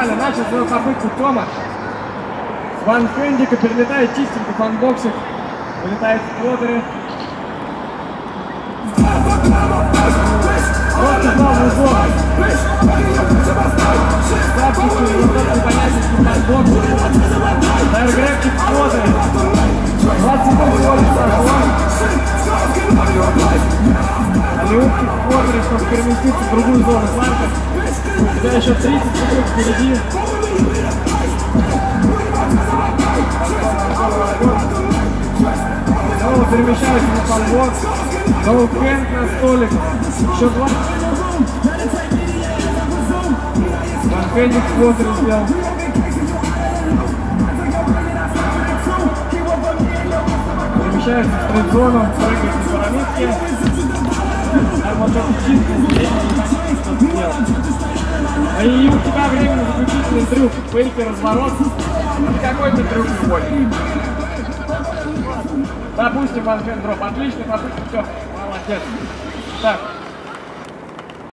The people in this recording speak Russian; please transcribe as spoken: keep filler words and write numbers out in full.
Нормально, начал свою попытку Тома. С ванхендика перелетает чистенько фанбоксик. Вылетает в квотеры. Вот упал в узор. Запчики, неудобный понятненький фанбоксик. Тайргрэпчик в квотеры. двадцать секунд всего лишь прошло. Алиупчик в квотере, чтобы переместиться в другую зону фланка. У тебя еще тридцать секунд впереди. Снова перемещаюсь на фанбокс. Ноу-хенд на столик. Еще два. Ванхендик в квотере сделал. Перемещается в стрейт-зону, прыгает на пирамидке. Там вот это чисто времени, что сделать. И у тебя временно заключительный трюк. Фейки, разворот. Какой-то трюк любой. Допустим, ванхенд дроп. Отлично, попытка, все. Молодец. Так.